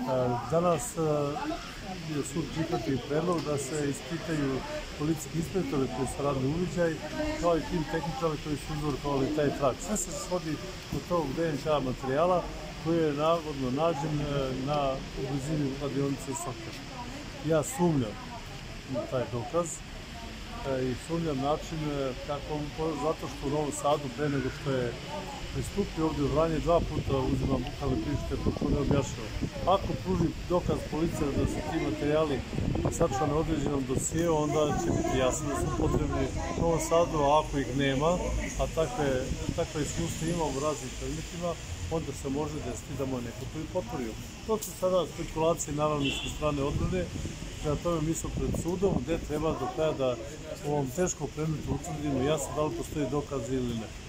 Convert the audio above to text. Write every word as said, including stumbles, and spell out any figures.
Danas je sud prihvatio predlog da se ispitaju policijski inspektori koji su radili uviđaj, kao i tim tehničari koji su uzorkovali taj trag. Sve se svodi do tog D N K materijala koji je navodno nađen na u blizini kladionice Sokar. Ja sumnjam na taj dokaz i sumnjam način kako, zato što u Novom Sadu, pre nego što je pristupio ovdje u Vranje, dva puta uzimam bukvalne priče, kako ne objašnjava. Ako pruži dokaz policija da su ti materijali sačuvani na određenom dosijeu, onda će biti jasno da su potrebni u Novom Sadu, a ako ih nema, a takve, takve iskustva imamo u raznim predmetima, onda se može desiti da mu je neko to i potvorio. To su sada spekulacije, naravno, sa strane odbrane. Na tome mi smo pred sudom gde treba do kraja da u ovom teškom predmetu utvrdimo jasno da li postoji dokaz ili ne.